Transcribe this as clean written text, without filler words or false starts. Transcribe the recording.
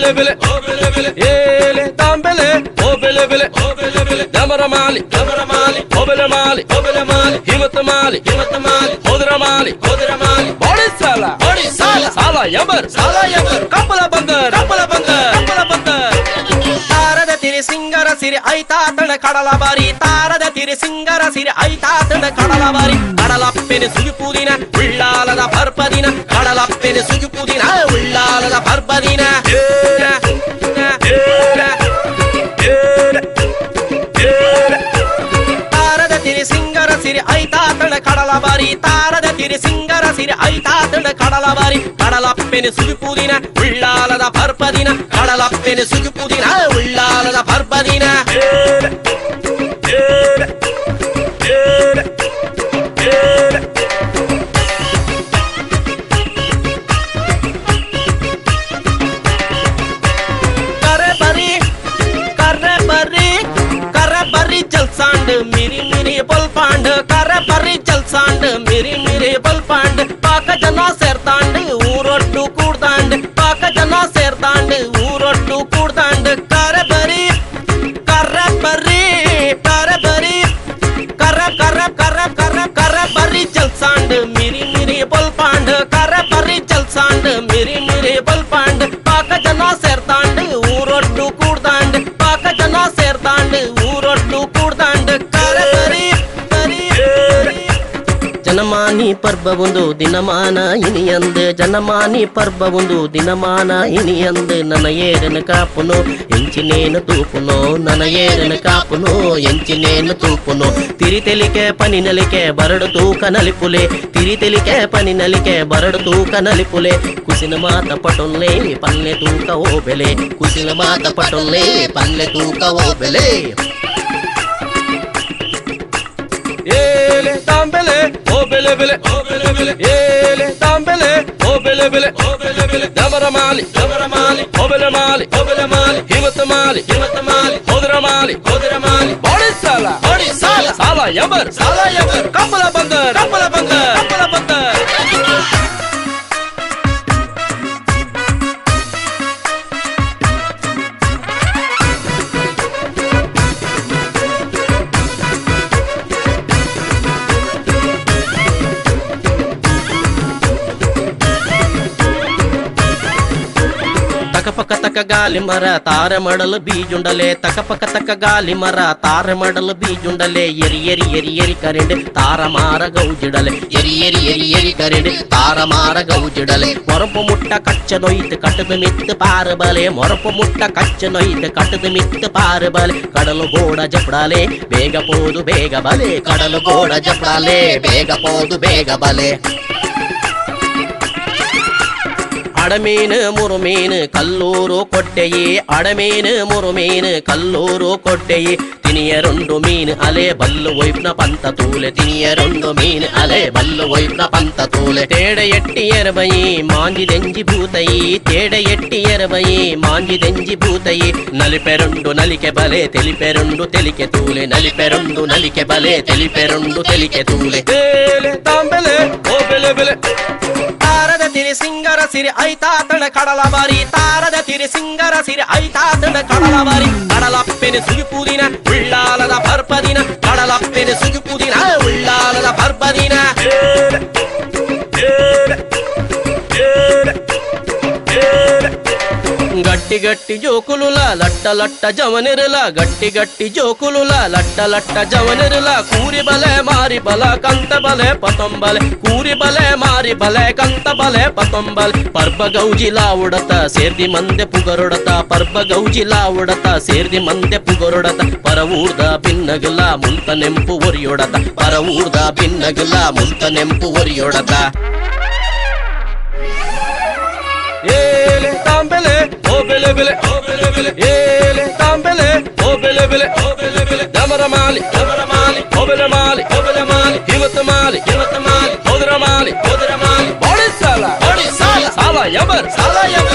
bele bele, oh bele bele, ele tambele, oh bele bele, oh bele bele, damara mali, oh bele mali, himat mali, hodra mali, body sala, sala yabar, kapala bandar, ತಾರದ ತಿರಿ ಸಿಂಗರ ಸಿರಿ ಐತಾತನ ಕಡಲ ಬಾರಿ ತಾರದ ತಿರಿ ಸಿಂಗರ ಸಿರಿ ಐತಾತನ ಕಡಲ ಬಾರಿ ಕಡಲಪ್ಪೆನೆ ಸುಗಿಪುದಿನ ಉಳ್ಳಾಲದ ಪರ್ಪದಿನ ಕಡಲಪ್ಪೆನೆ ಸುಗಿಪುದಿನ ಉಳ್ಳಾಲದ ಪರ್ಪದಿನ ತಾರದ ತಿರಿ ಸಿಂಗರ ಸಿರಿ ಐತಾತನ ಕಡಲ ಬಾರಿ ತಾರದ ತಿರಿ ಸಿಂಗರ ಸಿರಿ ಐತಾತನ ಕಡಲ ಬಾರಿ ಕಡಲಪ್ಪೆನೆ ಸುಗಿಪುದಿನ ಉಳ್ಳಾಲದ ಪರ್ಪದಿನ ಕಡಲಪ್ಪೆನೆ ಸುಗಿಪುದಿನ ಉಳ್ಳಾಲದ ಪರ್ಪದಿನ ಜಲ್ಸಾಂಡ್ ಮಿರಿ ಮಿರಿ ಬಲ್ಪಾಂಡ್ ಕರ ಬರ್ರಿ ಜಲ್ಸಾಂಡ್ ಮಿರಿ ಮಿರಿ ಬಲ್ಪಾಂಡ್ ಪಾಕ ಜನ ಸೇರ್ತಾಂಡ್ ಊರೊಟ್ಟು ಕೂಡ್ತಾಂಡ್ ಪಾಕ ಜನ ಸೇರ್ತಾಂಡ್ ಊರೊಟ್ಟು ಕೂಡ್ತಾಂಡ್ ಕರ ಬರ್ರಿ ಜಲ್ಸಾಂಡ್ ಮಿರಿ ಮಿರಿ ಬಲ್ಪಾಂಡ್ ಕರ ಬರ್ರಿ ಜಲ್ಸಾಂಡ್ ಮಿರಿ ಮಿರಿ ಬಲ್ಪಾಂಡ್ ಪಾಕ ಜನ ಸೇರ್ತಾಂಡ್ ಊರೊಟ್ಟು ಕೂಡ್ತಾಂಡ್ ಪಾಕ ಜನ ಸೇರ್ತಾಂಡ್ ಊರೊಟ್ಟು ಕೂಡ್ತಾಂಡ್ ಕರ ಬರಿ ಜನಮಾನಿ ಪರ್ಬ ಒಂದು ದಿನಮಾನ ಇನಿಯಂದು ಜನಮಾನಿ ಪರ್ಬ ಒಂದು ದಿನಮಾನ ಇನಿಯಂದು ನನ್ನ ಏರನ ಕಾಪುನು ಎಂಚಿನೇನು ತೂಪುನು ನನ್ನ ಏರನ ಕಾಪುನು ಎಂಚಿನೇನು ತೂಪುನು ತಿರಿತೆಲಿಕೆ ಪನಿನಲಿಕೆ ಬರಡು ತೂಕ ನಲಿಪುಲೆ ತಿರಿತೆಲಿಕೆ ಪನಿನಲಿಕೆ ಬರಡು ತೂಕ ನಲಿಪುಲೆ ಕುಸಿನ ಮಾತ ಪಟೊಲ್ಲೆ ಪಲ್ಲೆ ತೂಕ ಓ ಬೆಲೆ ಕುಸಿನ ಮಾತ ಪಟೊಲ್ಲೆ ಪಲ್ಲೆ ತೂಕ ಓ ಬೆಲೆ ele tambele oh bele bele ele tambele oh bele bele damara mali oh bele mali himat mali hodra mali body sala sala yabar kapala bandar ತಕಪಕ ತಕ ಗಾಲಿ ಮರ ತಾರೆ ಮಾಡಲು ಬೀಜುಂಡಲೆ ತಕಪಕ ತಕ ಗಾಲಿ ಮರ ತಾರೆ ಮಾಡಲು ಬೀಜುಂಡಲೆ ಎರಿ ಎರಿ ಎರಿ ಎರಿ ಕರೆಂಡ್ ತಾರ ಮಾರ ಗೌಜಿಡಲೆ ಎರಿ ಎರಿ ಎರಿ ಎರಿ ಕರೆಂಡ್ ತಾರ ಮಾರ ಗೌಜಿಡಲೆ ಮೊರಪು ಮುಟ್ಟ ಕಚ್ಚ ನೊಯ್ತು ಕಟ್ಟದ ಮಿತ್ತು ಪಾರ ಬಲೆ ಮೊರಪು ಮುಟ್ಟ ಕಚ್ಚ ನೊಯ್ತು ಕಟ್ಟದ ಮಿತ್ತು ಪಾರ ಬಲೆ ಕಡಲು ಗೋಡ ಜಪಡಾಲೆ ಬೇಗ ಪೋದು ಬೇಗ ಬಲೆ ಕಡಲು ಗೋಡ ಜಪಡಾಲೆ ಬೇಗ ಪೋದು ಬೇಗ ಬಲೆ ಅಡಮೀನು ಮುರುಮೀನು ಕಲ್ಲೂರು ಕೊಟ್ಟೆಯಿ ಅಡಮೀನು ಮುರುಮೀನು ಕಲ್ಲೂರು ಕೊಟ್ಟೆಯಿ ತಿನಿಯರೊಂದು ಮೀನು ಅಲೆ ಬಲ್ಲು ವೈಪ್ನ ಪಂತ ತೂಲೆ ತಿನಿಯರೊಂದು ಮೀನು ಅಲೆ ಬಲ್ಲು ವೈಪ್ನ ಪಂತ ತೂಲೆ ತೇಡ ಎಟ್ಟಿ ಎರಬಯಿ ಮಾಂಜಿದೆಂಜಿ ಭೂತಯಿ ತೇಡ ಎಟ್ಟಿ ಎರಬಯಿ ಮಾಂಜಿದೆಂಜಿ ಭೂತಯಿ ನಲಿಪೆರೊಂಡು ನಲಿಕೆ ಬಲೆ ತೆಲಿಪೆರೊಂಡು ತೆಲಿಕೆ ತೂಲೆ ನಲಿಪೆರೊಂಡು ನಲಿಕೆ ಬಲೆ ತೆಲಿಪೆರೊಂಡು ತೆಲಿಕೆ ತೂಲೆ ತಾಂಬೆಲೆ ಓ ಬೆಲೆ ಬೆಲೆ ತಾರದ ತಿರಿ ಸಿಂಗರ ಸಿರಿ ಐತಾತನ ಕಡಲ ಬಾರಿ ತಾರದ ತಿರಿ ಸಿಂಗರ ಸಿರಿ ಐತಾತನ ಕಡಲ ಬಾರಿ ಕಡಲಪ್ಪೆನೆ ಸುಗಿಪುದಿನ ಉಳ್ಳಾಲದ ಪರ್ಪದಿನ ಕಡಲಪ್ಪೆನೆ ಸುಗಿಪುದಿನ ಉಳ್ಳಾಲದ ಪರ್ಪದಿನ ಗಟ್ಟಿ ಗಟ್ಟಿ ಜೋಕುಲುಲ ಲಟ್ಟ ಲಟ್ಟ ಜವನಿರಲ ಗಟ್ಟಿ ಗಟ್ಟಿ ಜೋಕುಲುಲ ಲಟ್ಟ ಲಟ್ಟ ಜವನಿರಲ ಕೂರಿ ಬಲೆ ಮಾರಿ ಬಲ ಕಂತ ಬಲೆ ಪತೊಂಬಲೆ ಕೂರಿ ಬಲೆ ಮಾರಿ ಬಲೆ ಕಂತ ಬಲೆ ಪತೊಂಬಲೆ ಪರ್ಬ ಗೌಜಿಲಾ ಉಡತ ಸೇರ್ದಿ ಮಂದೆ ಪುಗರೊಡತ ಪರ್ಬ ಗೌಜಿಲಾ ಉಡತ ಸೇರ್ದಿ ಮಂದೆ ಪುಗರೊಡತ ಪರವೂರ್ದ ಭಿನ್ನಗಲ ಮುಂತ ನೆಂಪು ಒರಿಯೊಡತ ಪರವೂರ್ದ ಭಿನ್ನಗಲ ಮುಂತ ನೆಂಪು ಒರಿಯೊಡತ ele tambele oh bele bele ele tambele oh bele bele damara mali oh bele mali himat mali hodra mali body sala sala yabar